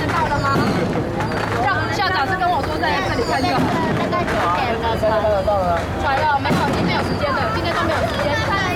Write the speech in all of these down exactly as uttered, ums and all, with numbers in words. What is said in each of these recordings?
到了吗？校校长是跟我说在这里看就好。大概几点了？船看得到了。船了，没有，已经没有时间了，今天都没有时间。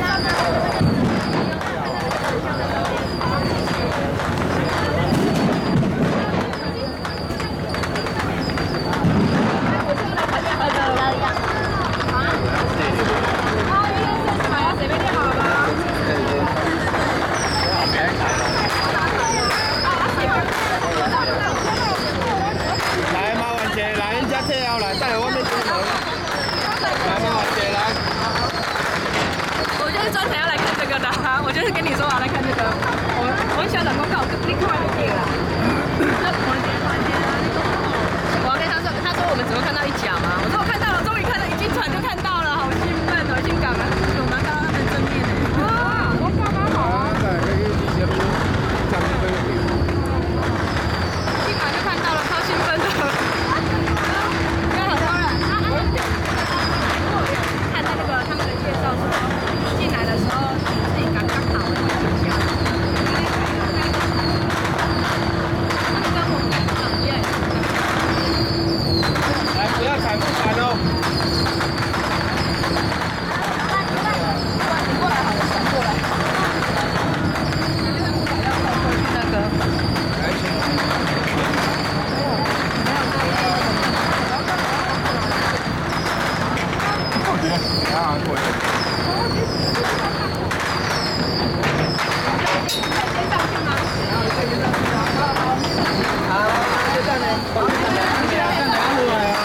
来，麻烦姐，来，人家这要来，带我们出门。来，麻烦姐，来。 我就是专程要来看这个的，我就是跟你说我要来看这个。我我校长公告，你看完就可以了。我要跟他说，他说我们只会看到一角嘛，我说我看到了，终于看到，一进船就看到了，好兴奋，好性感啊！有拿到他们正面的。啊，我刚刚好啊。进来就看到了，超兴奋的。因为很多人，啊啊，看到那个他们的介绍说，进来的时候自己刚刚好的学校。跟我们一样。 来，不要踩木板哦。 你过来好了，转过来。那个。 啊，过来。啊，就这样的，这样的拿过来啊。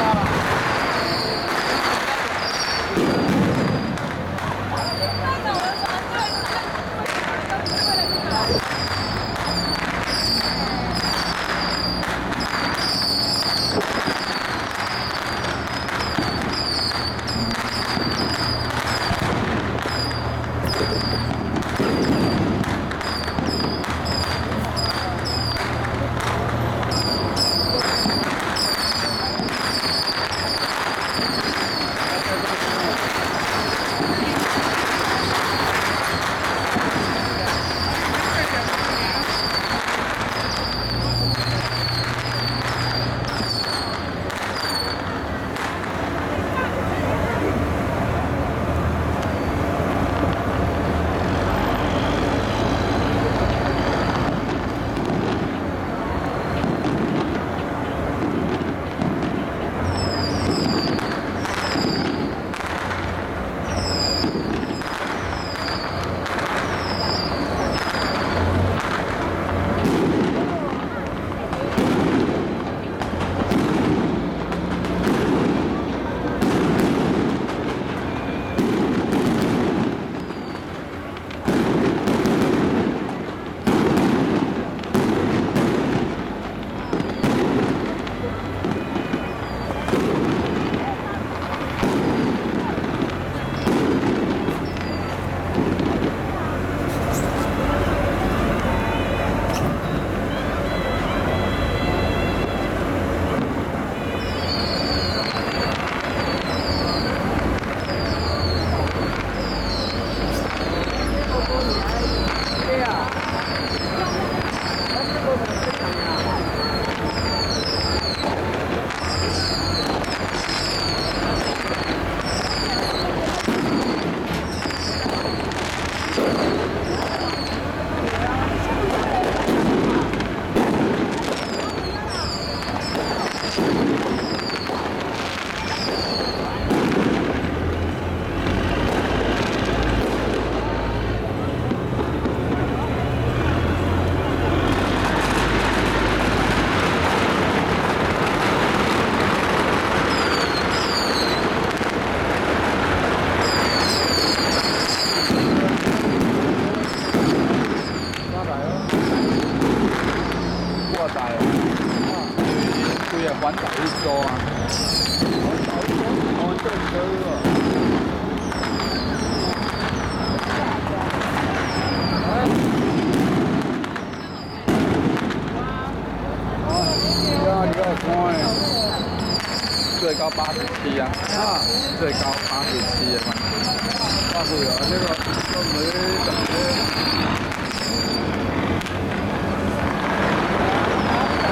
最高八十七啊，啊，最高八十七啊，八十啊，这个都没怎么。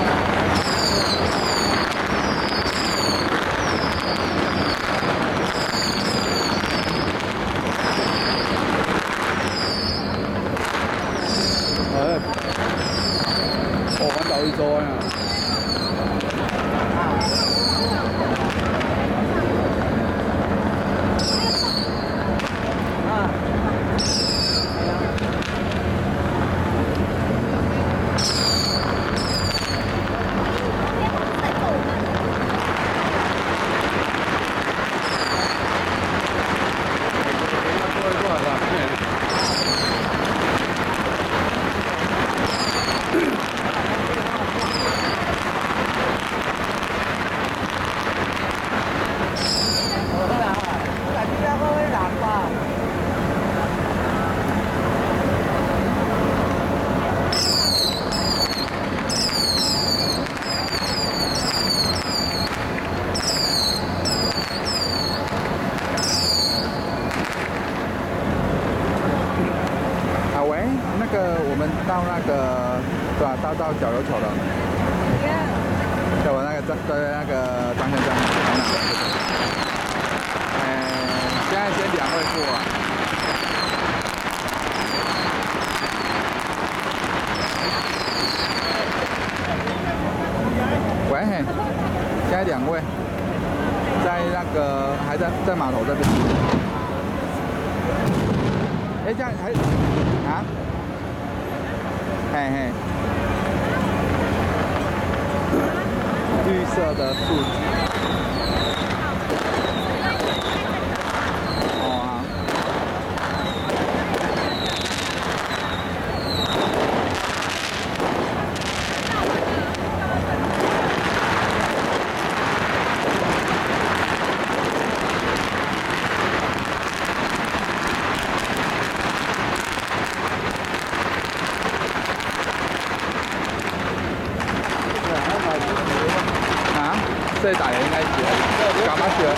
到那个对吧？到到小琉球了。对，我那个张对那个张先生，嗯，现在先两位数啊。喂，嘿，现在两位，在那个还在在码头这边。哎，这样还啊？嘿嘿，绿色的树枝。哦啊。最大嘅應該是，幹乜事啊？